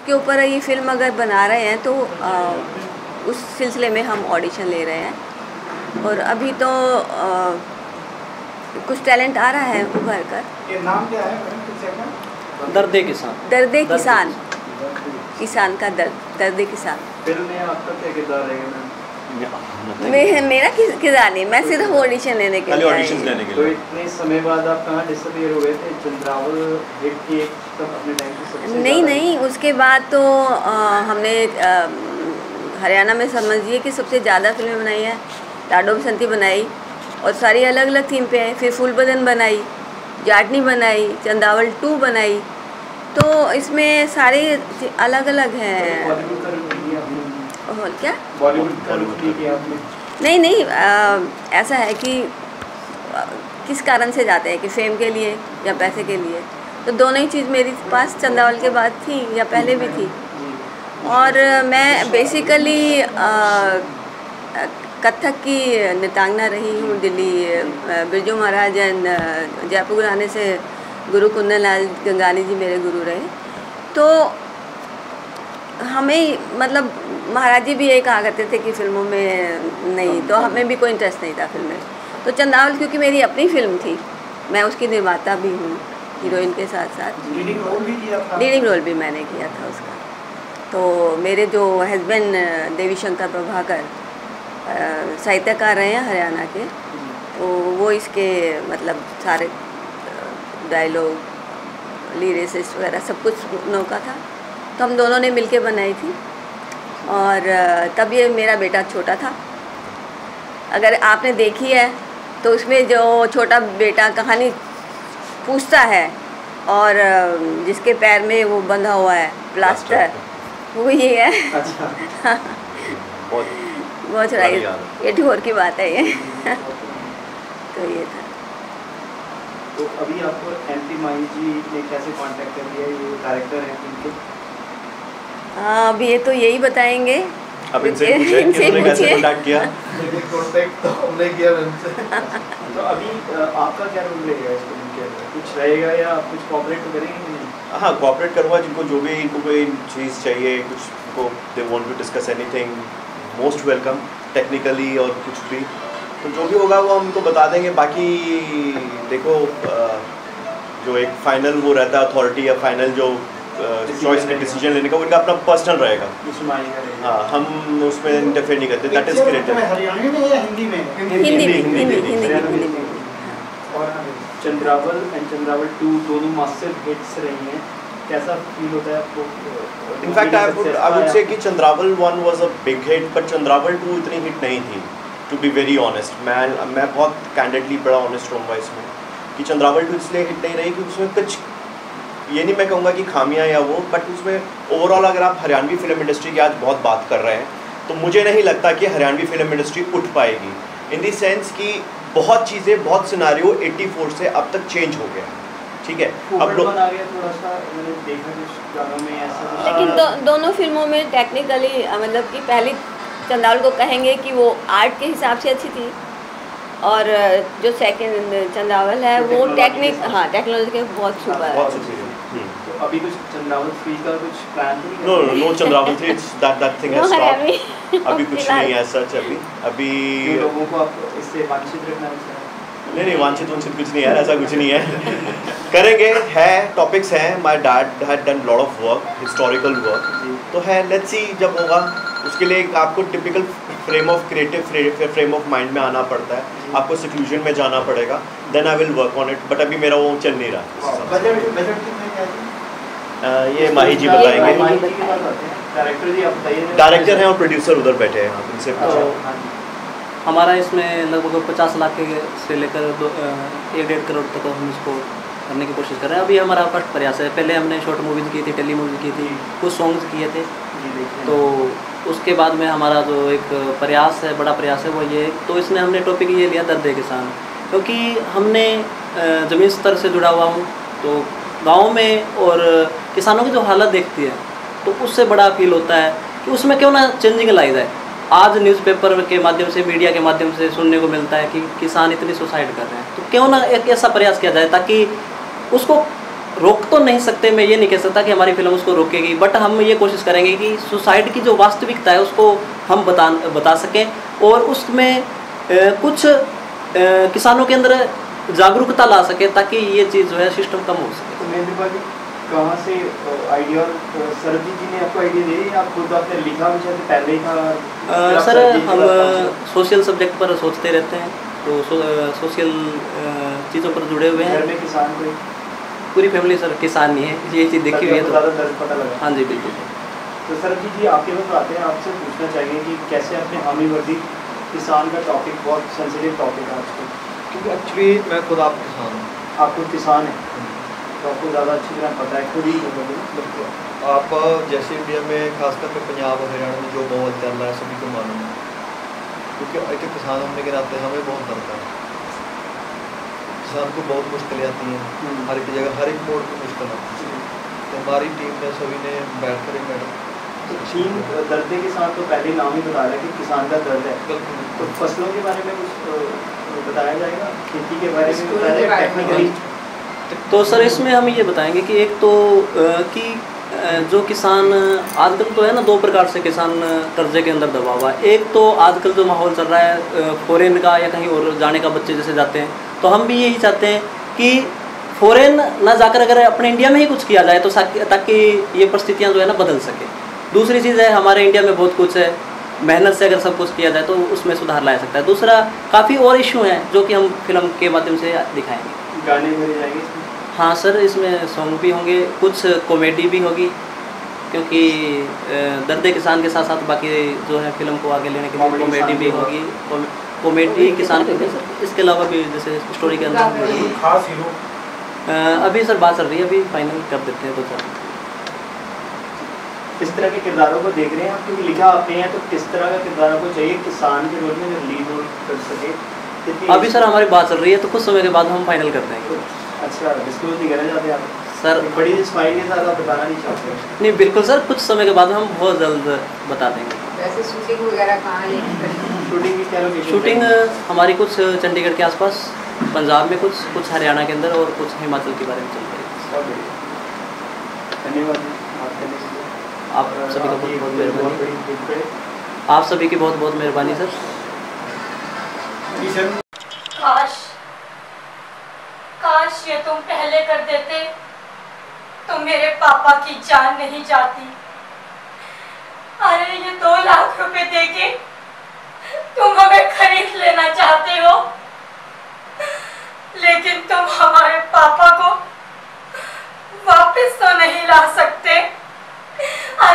उसके ऊपर ये फिल्म अगर बना रहे हैं तो उस सिलसिले में हम ऑडिशन ले रहे हैं। और अभी तो कुछ टैलेंट आ रहा है उभर कर। ये नाम क्या है मैडम? दर्दे किसान। दर्दे किसान, किसान का दर्द, दर्दे किसान। फिल्म में आपका क्या किरदार रहेगा? मेरा किरदार नहीं, मैं सिर्फ ऑडिशन लेने के लिए आई। तो इतने समय बाद आप कहाँ डिसअपीयर हो गए थे? चंद्रावल हिट की एक तब अपने टाइम की सबसे नहीं, उसके बाद तो हमने हरियाणा में समझिए कि सबसे ज़्यादा फिल्में बनाई है। टाडो बसंती बनाई और सारी अलग अलग थीम पे हैं। फिर फूल बदन बनाई, जाटनी बनाई, चंद्रावल 2 बनाई। तो इसमें सारे अलग अलग हैं। और क्या बॉलीवुड नहीं, ऐसा है कि किस कारण से जाते हैं कि फेम के लिए या पैसे के लिए। तो दोनों ही चीज़ मेरे पास चंद्रावल के बाद थी या पहले भी थी। और मैं बेसिकली कथक की नृत्यांगना रही हूँ दिल्ली। बिरजू महाराज एंड जयपुर आने से गुरु कुंदन लाल गंगानी जी मेरे गुरु रहे। तो हमें मतलब महाराज जी भी यही कहा करते थे कि फिल्मों में नहीं, तो हमें भी कोई इंटरेस्ट नहीं था फिल्म में। तो चंद्रावल क्योंकि मेरी अपनी फिल्म थी, मैं उसकी निर्माता भी हूँ हीरोइन के साथ साथ। लीडिंग रोल भी किया था? लीडिंग रोल भी मैंने किया था उसका। तो मेरे जो हस्बैंड देवी शंकर प्रभाकर साहित्यकार रहे हैं हरियाणा के, तो वो इसके मतलब सारे डायलॉग, लिरिसिस्ट वगैरह सब कुछ उन्हों का था। तो हम दोनों ने मिलके बनाई थी। और तब ये मेरा बेटा छोटा था। अगर आपने देखी है तो उसमें जो छोटा बेटा कहानी पूछता है और जिसके पैर में वो बंधा हुआ है प्लास्टर, वो ये है। अच्छा। बहुत छोटा, ये ढोर की बात है ये। तो ये था। तो अभी आपको एमपी माही जी ने कैसे कांटेक्ट कर लिया? ये डायरेक्टर हैं इनके? अब ये तो यही बताएंगे। अब इनसे पूछें कि उन्होंने कैसे कांटेक्ट किया? कांटेक्ट तो हमने किया उनसे। तो अभी आपका क्या रोल रहेगा इस फिल्म के अंदर? कुछ रहेगा या आप कुछ कोऑपरेट करेंगे? हाँ, कोऑपरेट करूँगा। जिनको जो भी इनको कोई चीज़ चाहिए, कुछ को they want to discuss anything, most welcome technically और कुछ भी, तो जो भी होगा वो हम उनको बता देंगे। बाकी देखो, जो एक फाइनल वो रहता है अथॉरिटी या फाइनल जो चॉइस का डिसीजन लेने का, वो इनका अपना पर्सनल रहेगा। हाँ, हम उसमें इंटरफेयर नहीं करते। That is creative. हरियाणवी में या हिंदी में? हिंदी में। और चंद्रावल एंड चंद्रावल 2 दोनों मास्टर हिट्स रही हैं। कैसा फील होता है आपको? इनफैक्ट आई वुड से कि Chandrawal 1 was a big hit, but Chandrawal 2 इतनी हिट नहीं थी, टू बी वेरी ऑनेस्ट। मैं बहुत कैंडिडली बड़ा ऑनेस्ट रहूँगा इसमें कि चंद्रावल 2 इसलिए हिट नहीं रही कि उसमें कुछ, ये नहीं मैं कहूँगा कि खामियां या वो, बट उसमें ओवरऑल अगर आप हरियाणवी फिल्म इंडस्ट्री की आज बहुत बात कर रहे हैं, तो मुझे नहीं लगता कि हरियाणवी फिल्म इंडस्ट्री उठ पाएगी। इन दी सेंस कि बहुत चीज़ें, बहुत सिनारियो 84 से अब तक चेंज हो गया। ठीक है, अब लोग बना गया थोड़ा सा, मैंने देखा कुछ गानों में ऐसा। लेकिन दोनों फिल्मों में टेक्निकली मतलब कि पहली चंद्रावल को कहेंगे कि वो आर्ट के हिसाब से अच्छी थी, और जो सेकंड चंद्रावल है वो टेक्नोलॉजी के बहुत सुपर है। तो अभी कुछ चंद्रावल 3 का कुछ प्लान नहीं? No Chandrawal 3 that thing has stopped. अभी कुछ नहीं है सच। अभी लोगों को आप इससे वांछित रखना है? नहीं, वांछित कुछ नहीं है, ऐसा कुछ नहीं है। करेंगे, है टॉपिक्स हैं। My dad had done lot of work, historical work, तो है। लेट्स सी जब होगा। उसके लिए आपको typical frame of creative frame of mind में आना पड़ता है। आपको सिक्लूजन में जाना पड़ेगा, then I will work on it. But अभी मेरा वो चल नहीं रहा। ये माही जी बताएंगे। डायरेक्टर हैं और प्रोड्यूसर उधर बैठे हैं, आप इनसे पूछें। हमारा इसमें लगभग 50 लाख के से लेकर 1-1.5 करोड़ तक हम इसको करने की कोशिश कर रहे हैं। अभी हमारा फर्स्ट प्रयास है। पहले हमने शॉर्ट मूवीज़ की थी, टेली मूवीज़ की थी, कुछ सॉन्ग्स किए थे। तो उसके बाद में हमारा जो एक प्रयास है, बड़ा प्रयास है, वो ये। तो इसमें हमने टॉपिक ये लिया दर्द किसान, क्योंकि हमने ज़मीन स्तर से जुड़ा हुआ हूँ। तो गाँव में और किसानों की जो हालत देखती है, तो उससे बड़ा फील होता है कि उसमें क्यों ना चेंजिंग लाई जाए। आज न्यूज़पेपर के माध्यम से, मीडिया के माध्यम से सुनने को मिलता है कि किसान इतनी सुसाइड कर रहे हैं, तो क्यों ना एक ऐसा प्रयास किया जाए ताकि उसको रोक तो नहीं सकते, मैं ये नहीं कह सकता कि हमारी फिल्म उसको रोकेगी, बट हम ये कोशिश करेंगे कि सुसाइड की जो वास्तविकता है उसको हम बता सकें, और उसमें कुछ किसानों के अंदर जागरूकता ला सके, ताकि ये चीज़ जो है सिस्टम कम हो सके। तो मेरे भाई कहाँ से आइडिया, सरजी जी ने आपको आइडिया दे या खुद आपने लिखा विषय से पहले ही था? सर हम सोशल सब्जेक्ट पर सोचते रहते हैं, तो सोशल चीज़ों पर जुड़े हुए हैं। घर में किसान कोई? पूरी फैमिली सर किसान नहीं है, ये चीज़ देखी हुई है तो ज़्यादा दर्द पता लगा। हाँ जी बिल्कुल। तो सरजी जी आपके पास आते हैं, आपसे पूछना चाहिए कि कैसे अपने हामी वर्दी, किसान का टॉपिक बहुत सेंसिटिव टॉपिक है आजकल, क्योंकि एक्चुअली मैं खुद आप किसान हूँ। आप खुद किसान हैं तो आपको ज़्यादा अच्छी तरह पता है, खुद ही बिल्कुल। आप जैसे इंडिया में खासकर के पंजाब और हरियाणा में जो माहौल चल रहा है सभी को मालूम है, क्योंकि एक किसान होने के नाते हमें बहुत डर है। किसान को बहुत मुश्किलें आती हैं, हर एक जगह हर एक मोड़ पर मुश्किल आती है। तो हमारी टीम में सभी ने बैठ कर मैडम तो टीम दर्द किसान तो पहले नाम ही बता रहा है कि किसान का दर्द है, तो फसलों के बारे में कुछ बताया जाएगा, खेती के बारे में बताया जाएगा टेक्निकली? तो सर इसमें हम ये बताएंगे कि एक तो कि जो किसान आजकल तो है ना, दो प्रकार से किसान कर्जे के अंदर दबा हुआ है। एक तो आजकल जो माहौल चल रहा है फॉरेन का या कहीं और जाने का, बच्चे जैसे जाते हैं, तो हम भी यही चाहते हैं कि फॉरेन ना जाकर अगर अपने इंडिया में ही कुछ किया जाए तो ताकि ये परिस्थितियाँ जो है ना बदल सके। दूसरी चीज़ है हमारे इंडिया में बहुत कुछ है, मेहनत से अगर सब कुछ किया जाए तो उसमें सुधार ला सकता है। दूसरा काफ़ी और इशू हैं जो कि हम फिल्म के माध्यम से दिखाएंगे। गाने मिल जाएंगे? हाँ सर, इसमें सॉन्ग भी होंगे, कुछ कॉमेडी भी होगी, क्योंकि दर्द किसान के साथ साथ बाकी जो है फिल्म को आगे लेने के लिए कॉमेडी भी होगी। कॉमेडी किसान के सर, इसके अलावा भी जैसे स्टोरी के अंदर खास हीरो अभी सर बात चल रही है, अभी फाइनल कर देते हैं तो सर। किस तरह के किरदारों को देख रहे हैं आप, क्योंकि लिखा आपने हैं, तो किस तरह का किरदार आपको चाहिए किसान के रोल में जो लीड रोल कर सके? अभी सर हमारी बात चल रही है, तो कुछ समय के बाद हम फाइनल कर देंगे। अच्छा, डिस्क्लोज नहीं करना चाहते आप सर? बड़ी स्माइल के साथ आप बताना नहीं चाहते? नहीं बिल्कुल सर, कुछ समय के बाद हम बहुत जल्द बता देंगे। वैसे शूटिंग वगैरह कहाँ है? शूटिंग की क्या लोकेशन? शूटिंग हमारी कुछ चंडीगढ़ के आसपास, पंजाब में कुछ हरियाणा के अंदर, और कुछ हिमाचल के बारे में चल रही है। बहुत बढ़िया, धन्यवाद बात करने के लिए। आप सभी का बहुत बहुत मेहरबानी। आप सभी की बहुत बहुत मेहरबानी सर। काश ये तुम पहले कर देते तो मेरे पापा की जान नहीं जाती। अरे ये 2 लाख रुपए देके तुम हमें खरीद लेना चाहते हो, लेकिन तुम हमारे पापा को वापस तो नहीं ला सकते।